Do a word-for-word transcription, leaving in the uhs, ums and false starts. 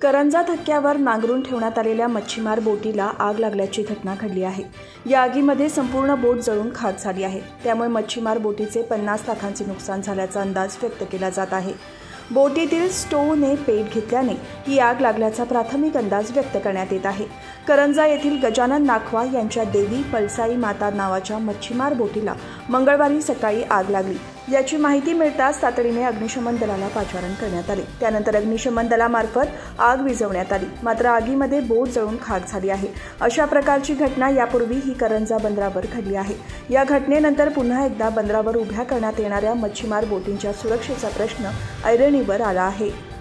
करंजा धक्क्यावर नांगरून ठेवण्यात आलेल्या मच्छीमार बोटीला आग लागल्याची घटना घडली आहे। या आगीमध्ये संपूर्ण बोट जळून खाक झाली आहे। त्यामुळे मच्छीमार बोटीचे पन्नास लाखांचे नुकसान झाल्याचा अंदाज व्यक्त केला जात आहे। बोटीतील स्टोवने पेट घेतल्याने ही आग लागल्याचा प्राथमिक अंदाज व्यक्त करण्यात येत आहे। करंजा येथील गजानन नाखवा यांच्या देवी पळसाई माता नावाच्या मच्छीमार बोटीला मंगळवारी सकाळी आग लागली। याची माहिती मिळताच तातडीने अग्निशमन दलाला पाचारण करण्यात आले। त्यानंतर अग्निशमन दलामार्फत आग विझवण्यात आली, मात्र आगीमध्ये बोट जळून खाक झाली आहे। अशा प्रकारची घटना यापूर्वी ही करंजा बंदरावर घडली आहे। या घटनेनंतर पुन्हा एकदा बंदरावर उभ्या करण्यात येणाऱ्या मच्छीमार बोटींच्या सुरक्षेचा प्रश्न ऐरणीवर आला आहे।